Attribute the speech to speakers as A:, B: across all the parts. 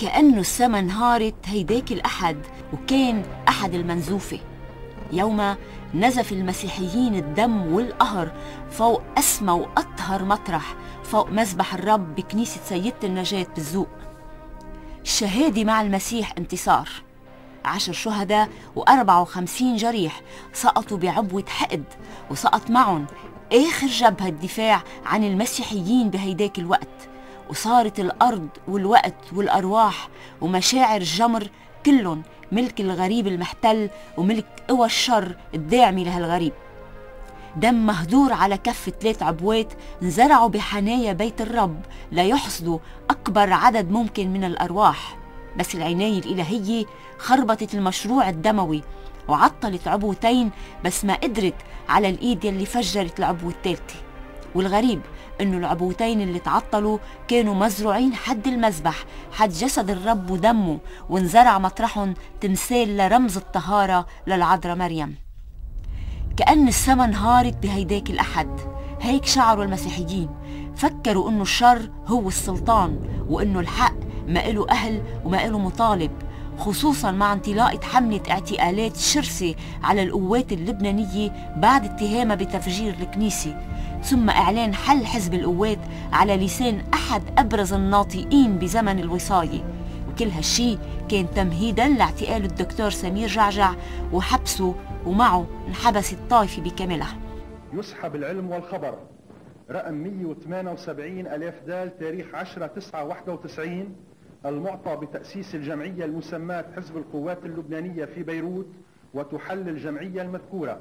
A: كأنه السما انهارت هيداك الأحد، وكان أحد المنزوفة. يوم نزف المسيحيين الدم والقهر فوق أسمى وأطهر مطرح فوق مذبح الرب بكنيسة سيدة النجاة بالزوق. الشهادة مع المسيح انتصار. 10 شهداء و54 جريح سقطوا بعبوة حقد، وسقط معهم آخر جبهة الدفاع عن المسيحيين بهيداك الوقت. وصارت الأرض والوقت والأرواح ومشاعر الجمر كلهم ملك الغريب المحتل وملك قوى الشر الداعمة لهالغريب. دم مهدور على كف 3 عبوات انزرعوا بحنايا بيت الرب ليحصدوا أكبر عدد ممكن من الأرواح، بس العناية الإلهية خربطت المشروع الدموي وعطلت عبوتين، بس ما قدرت على الإيد يلي فجرت العبوة الثالثة. والغريب إنه العبوتين اللي تعطلوا كانوا مزروعين حد المذبح، حد جسد الرب ودمه، وانزرع مطرحهم تمثال لرمز الطهارة للعذراء مريم. كأن السما انهارت بهيداك الأحد. هيك شعروا المسيحيين، فكروا إنه الشر هو السلطان، وإنه الحق ما إله أهل وما إله مطالب، خصوصا مع انطلاقة حملة اعتقالات شرسة على القوات اللبنانية بعد اتهامها بتفجير الكنيسة، ثم إعلان حل حزب القوات على لسان أحد أبرز الناطقين بزمن الوصاية. وكل هالشي كان تمهيدا لاعتقال الدكتور سمير جعجع وحبسه، ومعه انحبست الطائفة بكاملها.
B: يسحب العلم والخبر رقم 178 ألف دال تاريخ 10/9/91 المعطى بتأسيس الجمعية المسماة حزب القوات اللبنانية في بيروت، وتحل الجمعية المذكورة.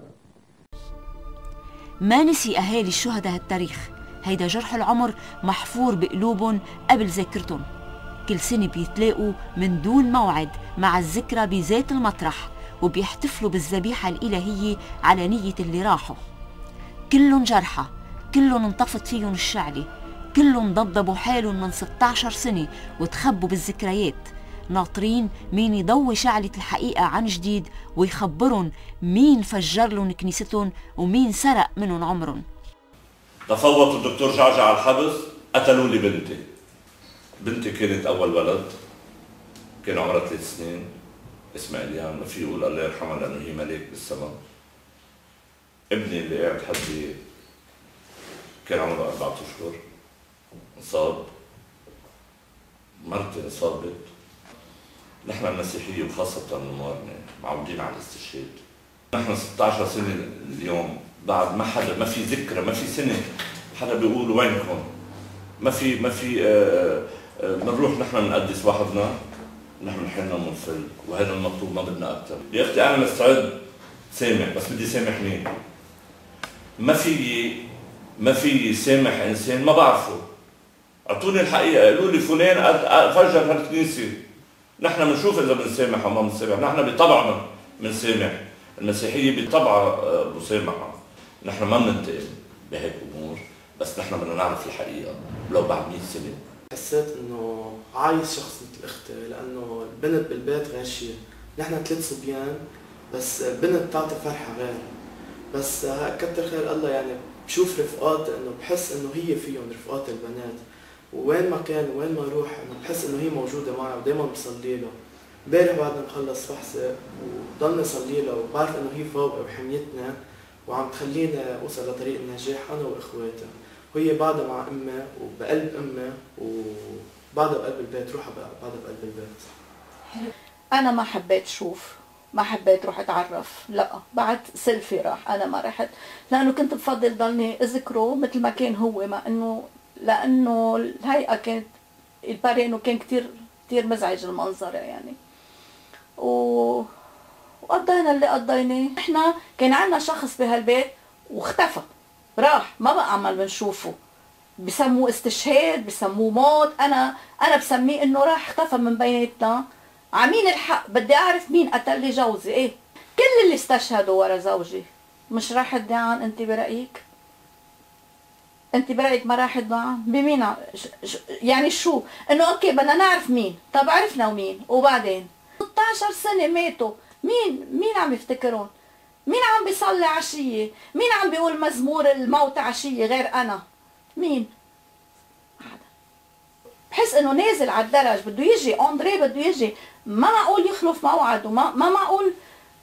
A: ما نسي أهالي الشهداء هالتاريخ، هيدا جرح العمر محفور بقلوبهم قبل ذاكرتهم. كل سنة بيتلاقوا من دون موعد مع الذكرى بذات المطرح، وبيحتفلوا بالذبيحة الإلهية على نية اللي راحوا. كلهم جرحى، كلهم انطفت فيهم الشعلة، كلهم ضبضبوا حالهم من 16 سنة وتخبوا بالذكريات، ناطرين مين يضوي شعلة الحقيقة عن جديد ويخبرهم مين فجر لهم كنيستهم ومين سرق منهم عمرهم.
C: تفوت الدكتور جعجع على الحبس، قتلوا لي بنتي. بنتي كانت أول ولد، كان عمرها 3 سنين، اسمها إليان، ما في يقول الله يرحمها لأنه هي ملاك بالسماء. ابني اللي قاعد حدي كان عمره 4 أشهر، انصاب. مرتي انصابت. نحن المسيحية وخاصة الموارنة معودين على الاستشهاد. نحن 16 سنة اليوم بعد ما في ذكرى، ما في سنة حدا بيقول وينكم. ما في بنروح نحن بنقدس وحدنا، نحن حنا منفل، وهذا المطلوب، ما بدنا أكثر. يا أختي أنا مستعد سامح، بس بدي سامح مين؟ ما في سامح إنسان ما بعرفه. أعطوني الحقيقة، قالوا لي فلان فجر هالكنيسة. نحن بنشوف إذا بنسامح أو ما بنسامح، نحن بطبعنا بنسامح. المسيحية بطبعها مسامحة. نحن ما بننتقم بهيك أمور، بس نحن بدنا نعرف الحقيقة ولو بعد 100 سنة.
D: حسيت إنه عايز شخص مثل أختي، لأنه البنت بالبيت غير شيء. نحن 3 صبيان، بس البنت بتعطي فرحة غير. بس كتر خير الله، يعني بشوف رفقاتي إنه بحس إنه هي فيهم رفقات البنات، وين ما كان وين ما اروح انه بحس انه هي موجوده معي، ودائما بصلي له. امبارح بعد ما نخلص فحصه وضلني صلي له، وبعرف انه هي فوقي وحميتنا وعم تخليني اوصل لطريق النجاح انا واخواتي. وهي بعدها مع امي وبقلب امي، وبعدها بقلب البيت، روحها بعدها بقلب البيت.
E: انا ما حبيت شوف، ما حبيت روح اتعرف، لا بعد سيلفي راح، انا ما رحت لانه كنت بفضل ضلني اذكره مثل ما كان هو، مع انه لانه الهيئه كانت البارينو كان كتير مزعج المنظر يعني. وقضينا اللي قضيناه. احنا كان عندنا شخص بهالبيت واختفى، راح، ما بقى عمال بنشوفه. بسموه استشهاد، بسموه موت، انا بسميه انه راح اختفى من بيناتنا. عمين الحق، بدي اعرف مين قتل لي جوزي. ايه كل اللي استشهدوا ورا زوجي مش راح الدعان؟ انت برايك؟ انت برايك ما راح الدعان؟ بمين يعني شو؟ انه اوكي بدنا نعرف مين، طب عرفنا ومين، وبعدين 16 سنه ماتوا، مين عم يفتكرون؟ مين عم بيصلي عشيه؟ مين عم بيقول مزمور الموت عشيه غير انا؟ مين؟ بحس انه نازل على الدرج بده يجي اندري بده يجي، ما معقول يخلف موعد وما معقول،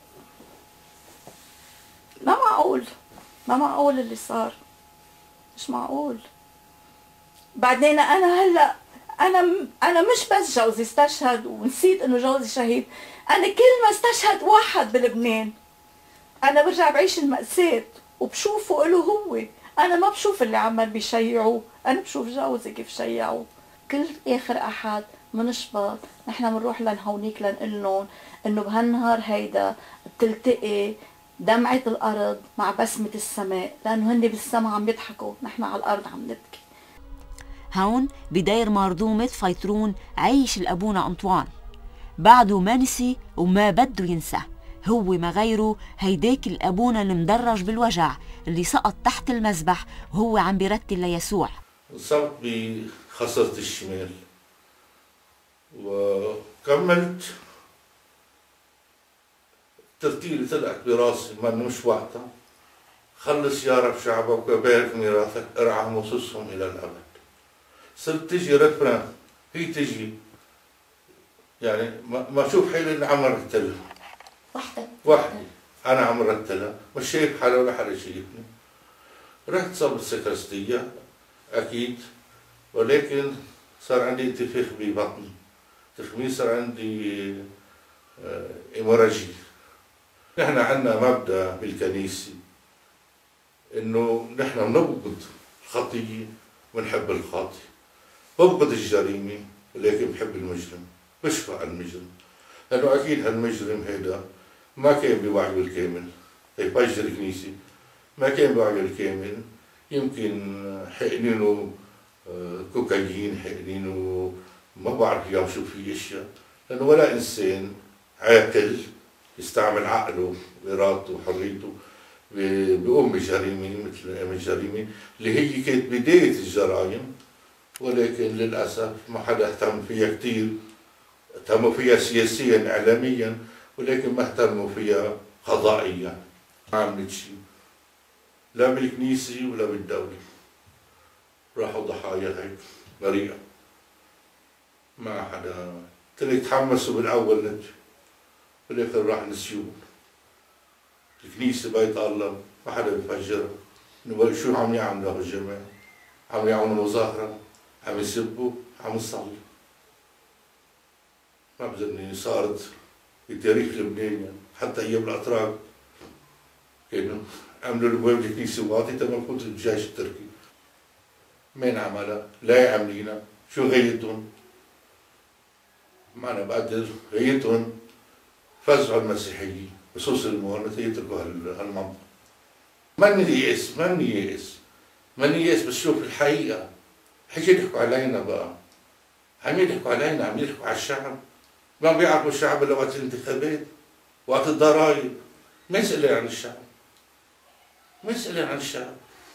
E: ما معقول اللي صار، مش معقول. بعدين انا هلا انا مش بس جوزي استشهد ونسيت انه جوزي شهيد، انا كل ما استشهد واحد بلبنان انا برجع بعيش المأساة وبشوفه له هو، انا ما بشوف اللي عمال بيشيعوه، انا بشوف جوزي كيف شيعوه. كل اخر احد منشبط نحن بنروح لهونيك لنقول لهم انه بهالنهار هيدا بتلتقي دمعة الارض مع بسمة السماء، لانه هن بالسما عم يضحكوا، نحن على الارض عم نبكي.
A: هون بداير مرضومة فيطرون عيش الأبونا أنطوان، بعده ما نسي وما بده ينسى، هو ما غيره هيداك الأبونا المدرج بالوجع اللي سقط تحت المذبح وهو عم بيرتل ليسوع.
F: صرت بخصرة الشمال وكملت ترتيلي طلعت براسي ما مش وقتها، خلص يا رب شعبك وبارك ميراثك ارعى مصوصهم إلى الأبد. صرت تجي رفران، هي تجي يعني ما اشوف حالي اللي عم رتلها وحدي انا عم رتلها، مش شايف حدا ولا حدا شايفني. رحت صبت سكرستية اكيد، ولكن صار عندي انتفاخ ببطني، تخمين صار عندي إيموراجي. نحن عندنا مبدأ بالكنيسة انه نحن بنبغض الخطية ونحب الخاطئ، ببغض الجريمة ولكن بحب المجرم، بشفع المجرم، لأنه أكيد هالمجرم هيدا ما كان بوعيه الكامل، هي فجر الكنيسة ما كان بوعيه الكامل، يمكن حقنينه كوكايين، حقنينه ما بعرف اليوم شو في اشياء، لأنه ولا إنسان عاقل يستعمل عقله وإرادته وحريته بيقوم بجريمة مثل الجريمة اللي هي كانت بداية الجرائم، ولكن للأسف ما حدا اهتم فيها كتير، اهتموا فيها سياسيا إعلاميا ولكن ما اهتموا فيها قضائيا. ما عملت شيء لا بالكنيسة ولا بالدولة، راحوا ضحايا هيك بريئة، ما حدا تلك تحمسوا بالأول نجي بالآخر راح نسيون. الكنيسة بيت الله ما حدا بفجرها، شو عم يعملوا هالجماعة؟ عم يعملوا مظاهرة، عم يسبوا، عم يصلوا. ما بظني صارت بتاريخ لبنان يعني. حتى ايام الاتراك كانوا عملوا الابواب الكنيسه واطي تما كنت الجيش التركي. مين عملها؟ لا عاملينها، شو غايتهم؟ ما انا بقدر غايتهم فزعوا المسيحيين خصوصا المهنة يتركوا هالمنطقة. ماني يائس بس شوف الحقيقة، حكي يضحكوا علينا بقى، عم يضحكوا علينا، عم يضحكوا على الشعب، ما بيعرفوا الشعب الا وقت الانتخابات، وقت الضرائب، ما يسألوا عن الشعب، ما يسألوا عن الشعب.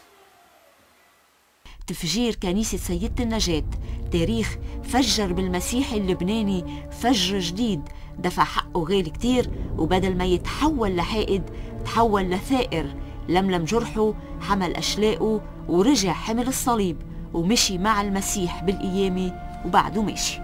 A: تفجير كنيسة سيدة النجاة تاريخ فجر بالمسيحي اللبناني فجر جديد، دفع حقه غالي كتير، وبدل ما يتحول لحائد تحول لثائر، لملم جرحه، حمل أشلاءه ورجع حمل الصليب ومشي مع المسيح بالقيامة وبعده ماشي.